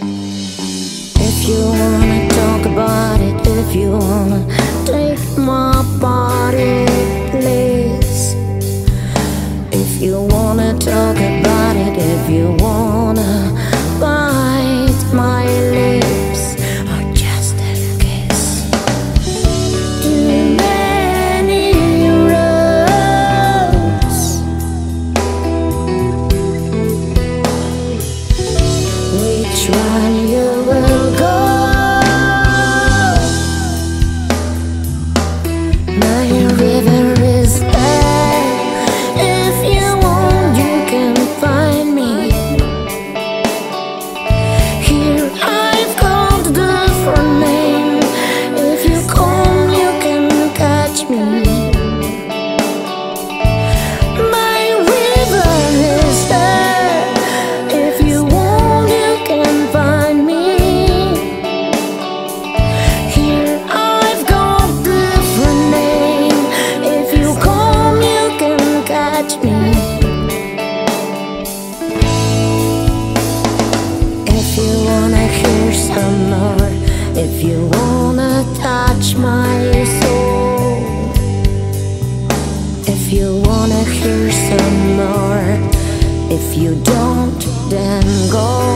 If you wanna talk about it, if you wanna take my body, please. If you wanna talk about it, if you wanna bite my lips, or just a kiss. Too many roads. Which one you will go? My river is there. If you want, you can find me. Here I've got a different name. If you come, you can catch me. My river is there. If you want, you can find me. Here I've got a different name. If you come, you can catch me. If you wanna hear some more, if you wanna touch my soul, if you wanna hear some more, if you don't, then go.